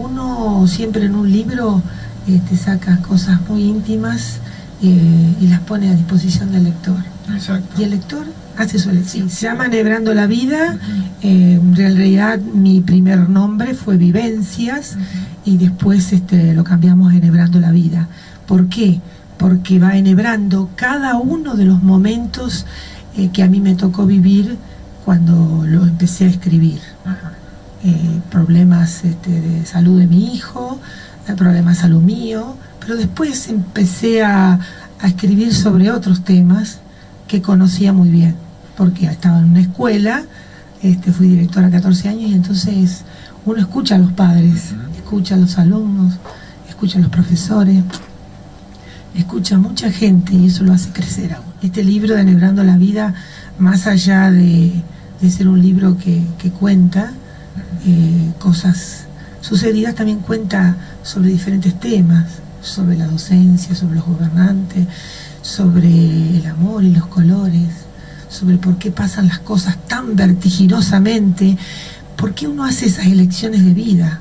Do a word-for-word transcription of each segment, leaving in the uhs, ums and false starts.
uno siempre en un libro este, saca cosas muy íntimas eh, y las pone a disposición del lector. Exacto. Y el lector hace su elección. Se llama Enhebrando la Vida. eh, en realidad mi primer nombre fue Vivencias, uh-huh. y después este, lo cambiamos a Enhebrando la Vida. ¿Por qué? Porque va enhebrando cada uno de los momentos eh, que a mí me tocó vivir cuando lo empecé a escribir. Uh-huh. eh, problemas este, de salud de mi hijo, eh, problemas de salud mío, pero después empecé a, a escribir sobre otros temas que conocía muy bien, porque estaba en una escuela, este, fui directora catorce años, y entonces uno escucha a los padres, uh-huh. escucha a los alumnos, escucha a los profesores, escucha a mucha gente, y eso lo hace crecer aún. Este libro de Enhebrando la Vida, más allá de, de ser un libro que, que cuenta eh, cosas sucedidas, también cuenta sobre diferentes temas, sobre la docencia, sobre los gobernantes, sobre el amor y los colores, sobre por qué pasan las cosas tan vertiginosamente, por qué uno hace esas elecciones de vida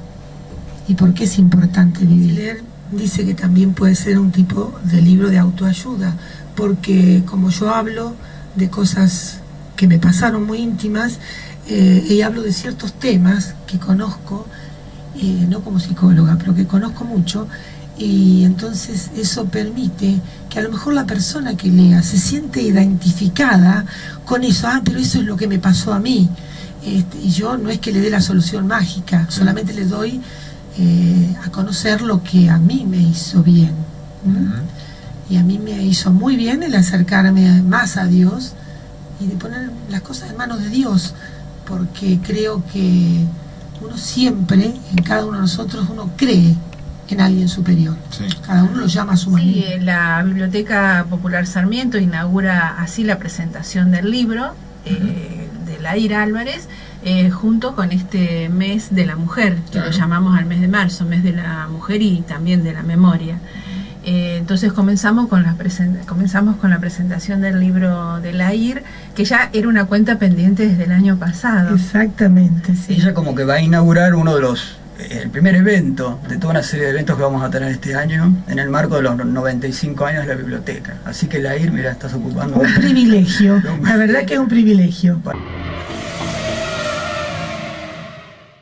y por qué es importante vivir. Leer dice que también puede ser un tipo de libro de autoayuda, porque como yo hablo de cosas que me pasaron muy íntimas, eh, y hablo de ciertos temas que conozco, eh, no como psicóloga, pero que conozco mucho, y entonces eso permite que a lo mejor la persona que lea se siente identificada con eso. Ah, pero eso es lo que me pasó a mí, este, y yo no es que le dé la solución mágica, solamente le doy eh, a conocer lo que a mí me hizo bien. ¿Mm? Uh-huh. Y a mí me hizo muy bien el acercarme más a Dios y de poner las cosas en manos de Dios, porque creo que uno siempre, en cada uno de nosotros, uno cree en alguien superior. Sí. Cada uno lo llama a su manera. Sí, la Biblioteca Popular Sarmiento inaugura así la presentación del libro, uh-huh. eh, de Lair Álvarez, eh, junto con este mes de la mujer, que claro. lo llamamos al mes de marzo, mes de la mujer y también de la memoria. Eh, entonces comenzamos con, la comenzamos con la presentación del libro de Lair, que ya era una cuenta pendiente desde el año pasado. Exactamente, sí. Ella como que va a inaugurar uno de los el primer evento de toda una serie de eventos que vamos a tener este año en el marco de los noventa y cinco años de la biblioteca. Así que Lair, mira, estás ocupando un privilegio, la verdad que es un privilegio.